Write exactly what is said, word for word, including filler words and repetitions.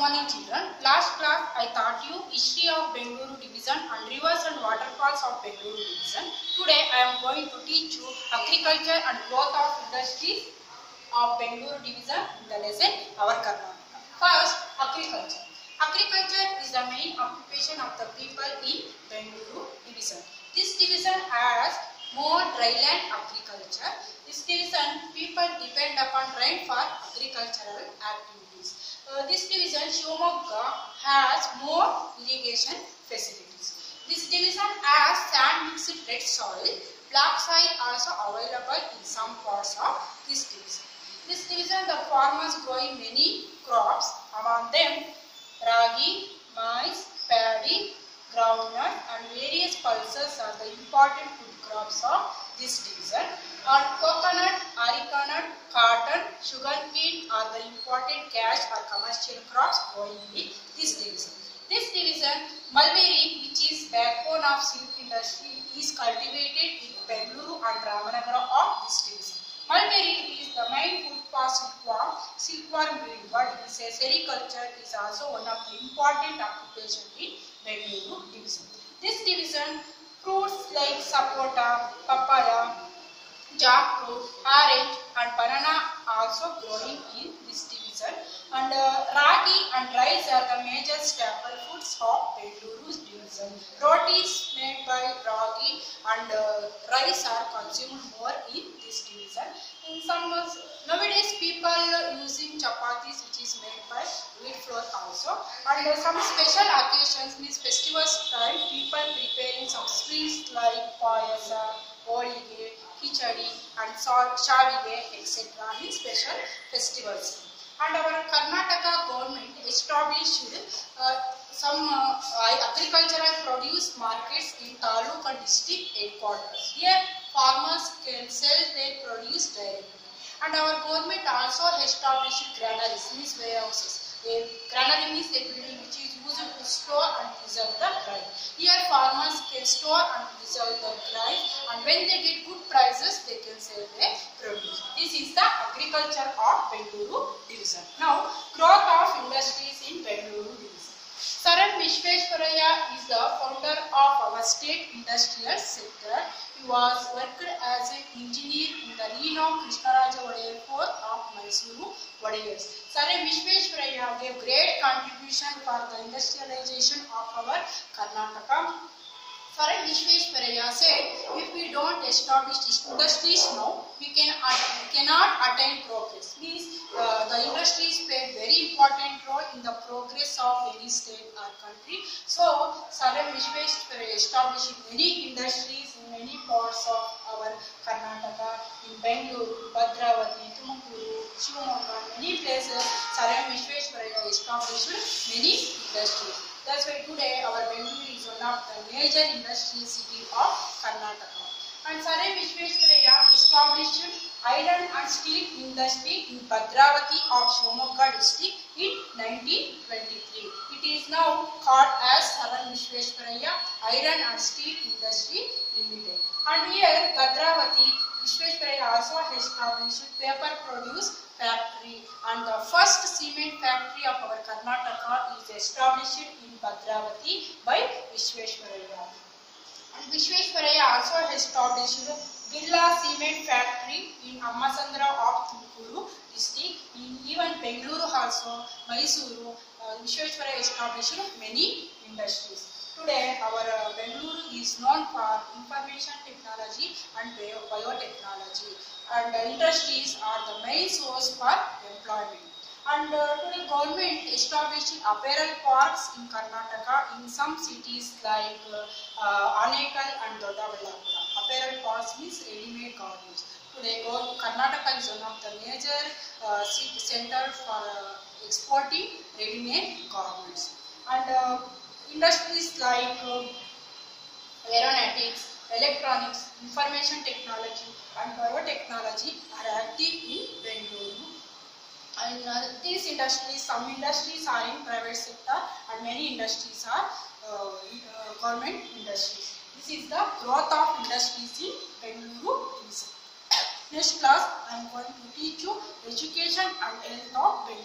morning children. Last class I taught you history of Bengaluru division and rivers and waterfalls of Bengaluru division. Today I am going to teach you agriculture and growth of industries of Bengaluru division in the lesson our Karnataka. First, agriculture. Agriculture is the main occupation of the people in Bengaluru division. This division has more dryland agriculture. This division people depend upon rain for agricultural activities. Uh, this division Shivamogga has more irrigation facilities. This division has sand mixed red soil. Black soil also available in some parts of this division. This division the farmers growing many crops, among them ragi, maize, paddy, groundnut and various pulses are the important food crops of this division. And coconut, areca nut, cotton, sugarcane are the important cash or commercial crops growing in this division. This division, mulberry, which is backbone of silk industry, is cultivated in Bengaluru and Ramanagara of this division. Mulberry is the main food for silkworm, silkworm breeding, but its sericulture is also one of the important occupations in Bengaluru division. This division, fruits like sapota, papaya, jackfruit, orange and banana also growing in this division, and uh, ragi and rice are the major staple foods of Bengaluru's division. Rotis made by ragi and uh, rice are consumed more in this division. In some uh, nowadays people using chapatis which is made by wheat flour also, and uh, some special occasions means festivals time people preparing some sweets like payasa, holige, khichdi and shavige et cetera in special festivals. And our Karnataka government established uh, some uh, agricultural produce markets in taluk and district headquarters. Here farmers can sell their produce directly. And our government also established granaries, means warehouses. A granary means a building which is used to store and preserve the grain. Here farmers can store and preserve the grain, and when they get good prices, they can sell their produce. This is the agriculture of Bengaluru division. Now, growth of industries in Bengaluru division. Sir M Visvesvaraya is the founder of our state industrial sector. He was worked as an engineer in the renowned Krishnaraja Wadeyar Fort of Mysuru Wadeyars. Sir M Visvesvaraya gave great contribution for the industrialization of our Karnataka. Sir M Visvesvaraya said, if we don't establish industries now, we can we cannot attain progress. Means uh, the industries play very important role in the progress of any state or country. So Sir M Visvesvaraya established many industries in many parts of our Karnataka, in Bengaluru, Bhadravati, Tumakuru, Shivamogga, many places. Sir M Visvesvaraya established many industries. That's why today our Bengaluru is one of the major industrial cities of Karnataka. And Sir M Visvesvaraya established iron and steel industry in Bhadravati of Shivamogga district in nineteen twenty-three. It is now called as Sir M Visvesvaraya Iron and Steel Industry Limited. And here Bhadravati, Visvesvaraya also established paper produce factory, and the first cement factory of our Karnataka is established in Bhadravati by Visvesvaraya. And Visvesvaraya also established Birla Cement Factory in Ammasandra of Tumakuru district. In even Bengaluru also, Mysuru, uh, Visvesvaraya established many industries. Today, our uh, Bengaluru is known for information technology and bio biotechnology, and uh, industries are the main source for employment. And uh, today, government established apparel parks in Karnataka in some cities like uh, uh, Anekal and Dodaballapura. Apparel parks means ready-made garments. Today, Karnataka is one of the major uh, center for uh, exporting ready-made garments. And uh, industries like uh, aeronautics, electronics, information technology and biotechnology are active in Bengaluru. And uh, these industries, some industries are in private sector and many industries are uh, uh, government industries. This is the growth of industries in Bengaluru. Next class I am going to teach you education and health of Bengaluru.